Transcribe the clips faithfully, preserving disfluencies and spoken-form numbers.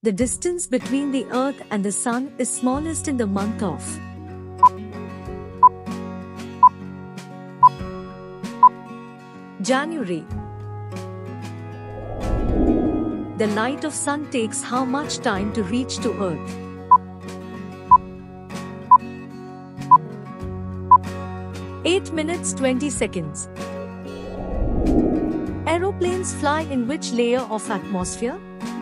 The distance between the Earth and the Sun is smallest in the month of January. The light of Sun takes how much time to reach to Earth? eight minutes twenty seconds. Aeroplanes fly in which layer of atmosphere?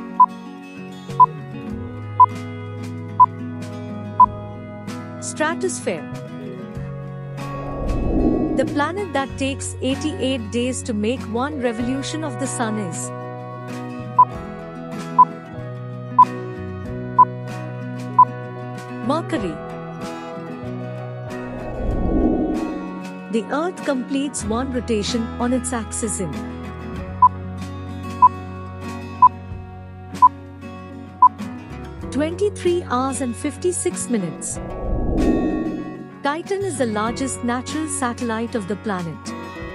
Stratosphere. The planet that takes eighty-eight days to make one revolution of the Sun is Mercury. The Earth completes one rotation on its axis in twenty-three hours and fifty-six minutes. Titan is the largest natural satellite of the planet.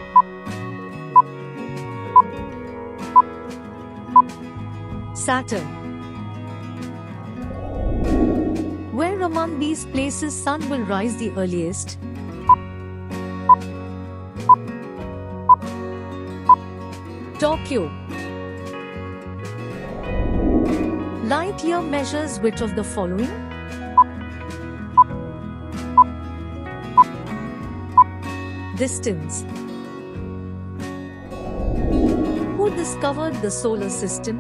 Saturn. Where among these places sun will rise the earliest? Tokyo. Light year measures which of the following? Distance. Who discovered the solar system?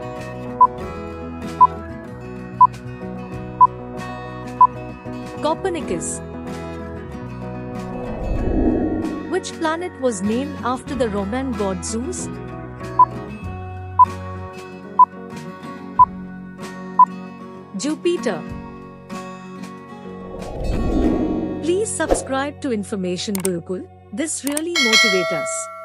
Copernicus. Which planet was named after the Roman god Zeus? Jupiter. Please subscribe to Information Gurukul. This really motivates us.